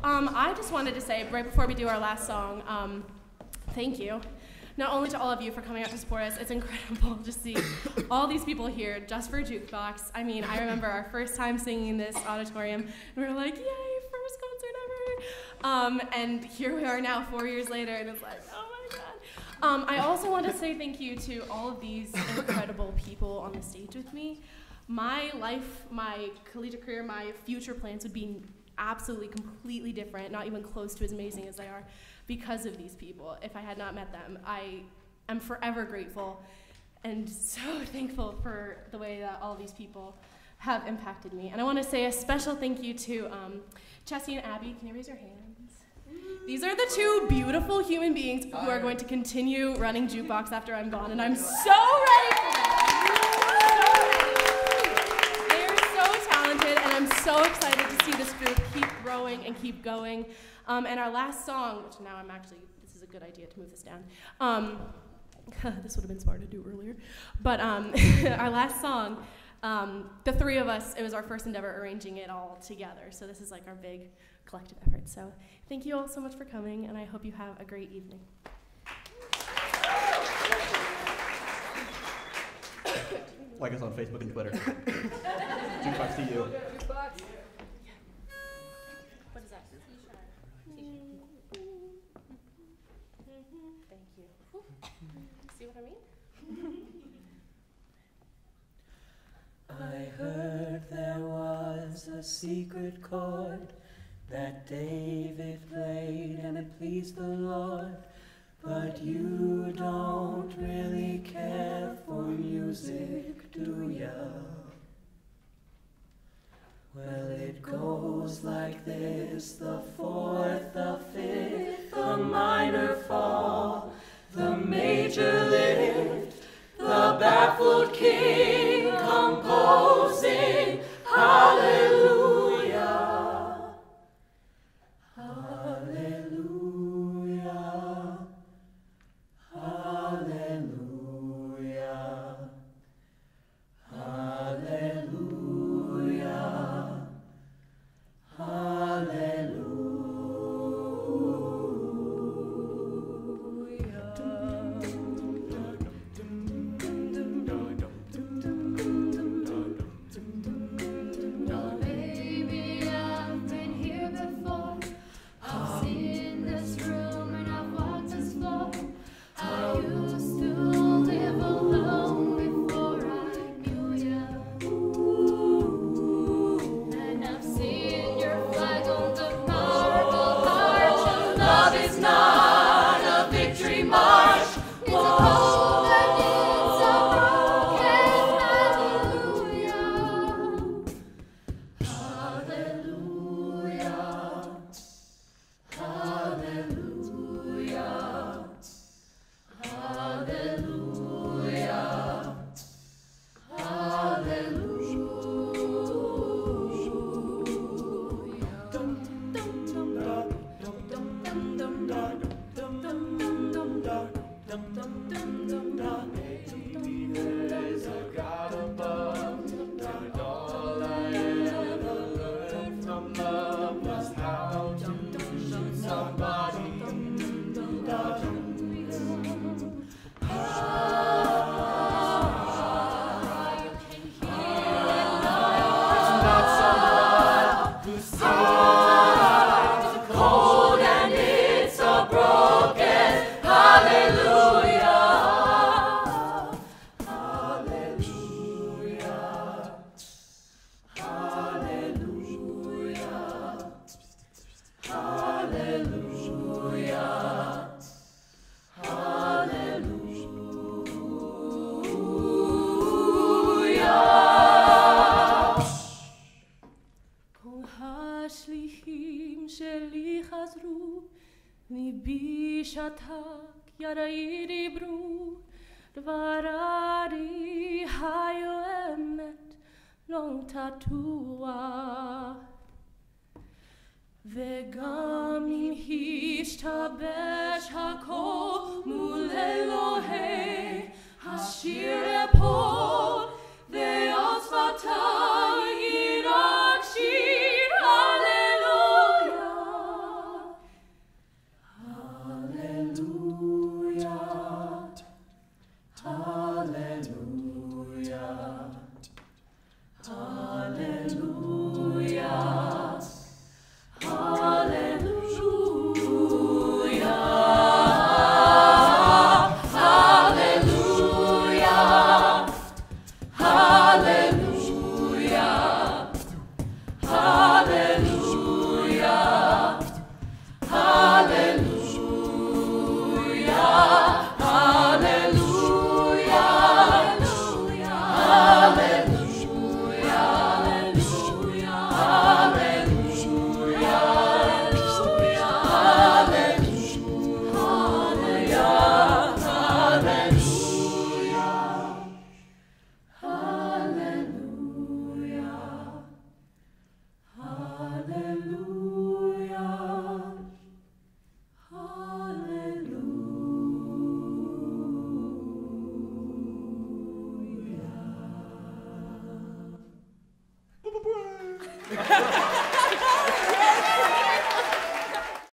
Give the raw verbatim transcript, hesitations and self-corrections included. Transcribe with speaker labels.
Speaker 1: Um, I just wanted to say, right before we do our last song, um, thank you. Not only to all of you for coming out to support us, it's incredible to see all these people here just for Jukebox. I mean, I remember our first time singing in this auditorium, and we were like, yay, first concert ever. Um, and here we are now, four years later, and it's like, oh my God. Um, I also want to say thank you to all of these incredible people on the stage with me. My life, my collegiate career, my future plans would be absolutely, completely different, not even close to as amazing as they are, because of these people. If I had not met them, I am forever grateful and so thankful for the way that all these people have impacted me. And I want to say a special thank you to um, Chessie and Abby. Can you raise your hands? These are the two beautiful human beings who are going to continue running Jukebox after I'm gone, and I'm so ready for them. They're so talented, and I'm so excited to see this group keep growing and keep going. Um, and our last song, which now I'm actually, this is a good idea to move this down. Um, this would have been smart to do earlier. But um, our last song, um, the three of us, it was our first endeavor arranging it all together. So this is like our big collective effort. So thank you all so much for coming, and I hope you have a great evening.
Speaker 2: Like us on Facebook and Twitter. Jukebox to you.
Speaker 1: What is that? Thank you. See what I mean?
Speaker 3: I heard there was a secret chord that David played and it pleased the Lord, but you don't really care for music, do ya? Well, it goes like this: the fourth, the fifth, the minor fall, the major lift, the baffled king composing hallelujah, hallelujah, hallelujah, hallelujah, hallelujah.
Speaker 1: tatua וגם אם השתבש הכל מול אלוהי השיר אפול ועוד שפתיי רק שיר הללויה
Speaker 4: Thank you.